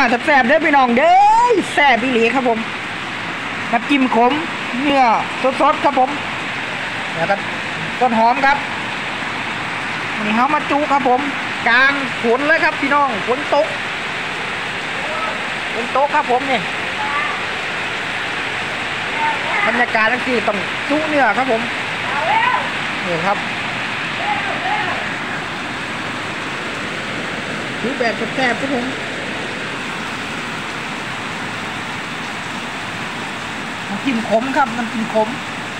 แซ่บๆเด้อพี่น้องเด้อแซ่บอีหลีครับผมน้ำจิ้มขมเนื้อสดๆครับผมแล้วก็ต้นหอมครับนี่เขามาจุครับผมกลางฝนเลยครับพี่น้องฝนตกครับผมนี่บรรยากาศทั้งที่ต้องจุเนื้อครับผมนี่ครับจุแบบแซ่บๆครับผมน้ำจิ้มขมครับน้ำจิ้มขม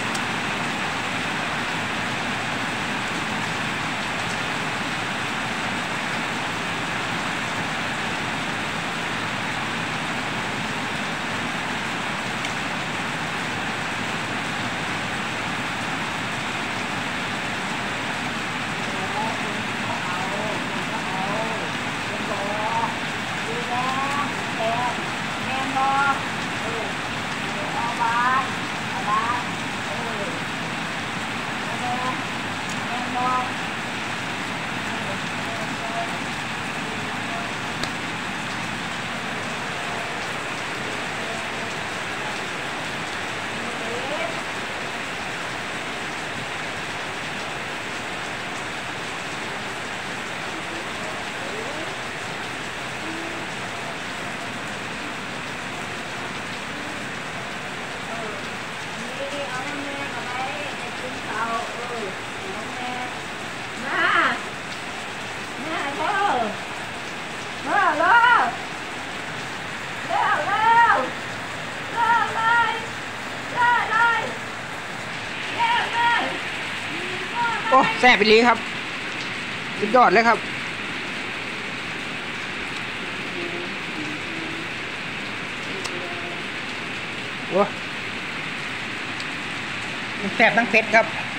โอ้แซ่บไปเลยครับสุดยอดเลยครับโอ้แซ่บทั้งเผ็ดครับ